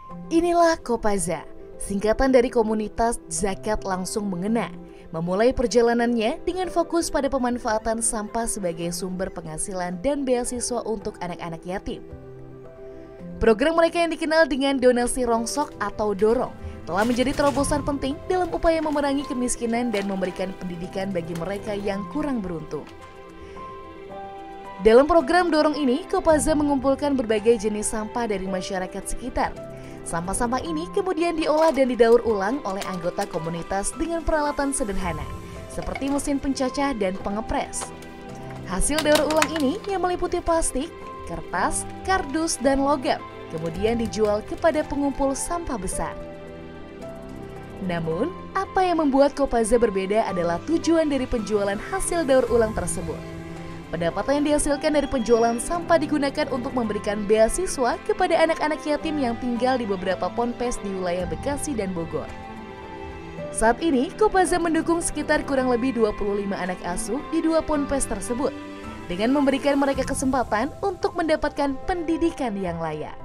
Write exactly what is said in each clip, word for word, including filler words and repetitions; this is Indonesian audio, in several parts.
Inilah Kopaza, singkatan dari komunitas Zakat Langsung Mengena, memulai perjalanannya dengan fokus pada pemanfaatan sampah sebagai sumber penghasilan dan beasiswa untuk anak-anak yatim. Program mereka yang dikenal dengan donasi rongsok atau dorong telah menjadi terobosan penting dalam upaya memerangi kemiskinan dan memberikan pendidikan bagi mereka yang kurang beruntung. Dalam program dorong ini, Kopaza mengumpulkan berbagai jenis sampah dari masyarakat sekitar. Sampah-sampah ini kemudian diolah dan didaur ulang oleh anggota komunitas dengan peralatan sederhana, seperti mesin pencacah dan pengepres. Hasil daur ulang ini yang meliputi plastik, kertas, kardus, dan logam, kemudian dijual kepada pengumpul sampah besar. Namun, apa yang membuat Kopaza berbeda adalah tujuan dari penjualan hasil daur ulang tersebut. Pendapatan yang dihasilkan dari penjualan sampah digunakan untuk memberikan beasiswa kepada anak-anak yatim yang tinggal di beberapa ponpes di wilayah Bekasi dan Bogor. Saat ini, Kopaza mendukung sekitar kurang lebih dua puluh lima anak asuh di dua ponpes tersebut, dengan memberikan mereka kesempatan untuk mendapatkan pendidikan yang layak.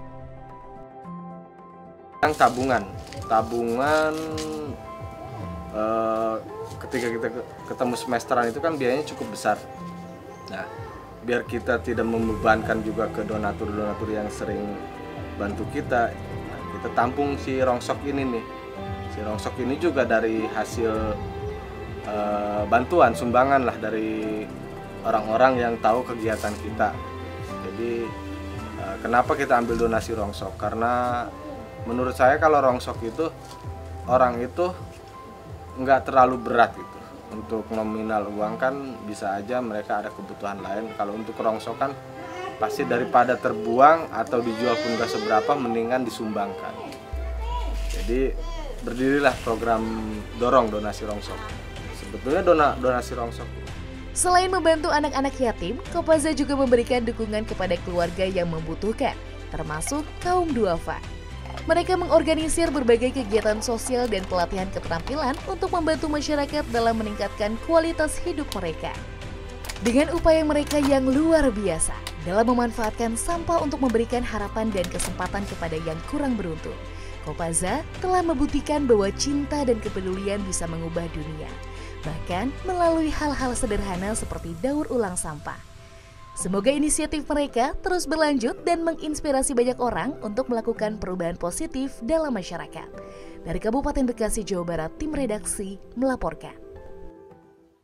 Yang tabungan, tabungan eh, ketika kita ketemu semesteran itu kan biayanya cukup besar. Nah, biar kita tidak membebankan juga ke donatur-donatur yang sering bantu kita, nah, kita tampung si rongsok ini nih. Si rongsok ini juga dari hasil uh, bantuan, sumbangan lah dari orang-orang yang tahu kegiatan kita. Jadi, uh, kenapa kita ambil donasi rongsok? Karena menurut saya kalau rongsok itu, orang itu nggak terlalu berat gitu. Untuk nominal uang kan bisa aja mereka ada kebutuhan lain. Kalau untuk rongsok kan pasti daripada terbuang atau dijual pun gak seberapa, mendingan disumbangkan. Jadi berdirilah program dorong donasi rongsok. Sebetulnya dona, donasi rongsok. Selain membantu anak-anak yatim, Kopaza juga memberikan dukungan kepada keluarga yang membutuhkan, termasuk kaum duafa. Mereka mengorganisir berbagai kegiatan sosial dan pelatihan keterampilan untuk membantu masyarakat dalam meningkatkan kualitas hidup mereka. Dengan upaya mereka yang luar biasa dalam memanfaatkan sampah untuk memberikan harapan dan kesempatan kepada yang kurang beruntung, Kopaza telah membuktikan bahwa cinta dan kepedulian bisa mengubah dunia, bahkan melalui hal-hal sederhana seperti daur ulang sampah. Semoga inisiatif mereka terus berlanjut dan menginspirasi banyak orang untuk melakukan perubahan positif dalam masyarakat. Dari Kabupaten Bekasi, Jawa Barat, tim redaksi melaporkan.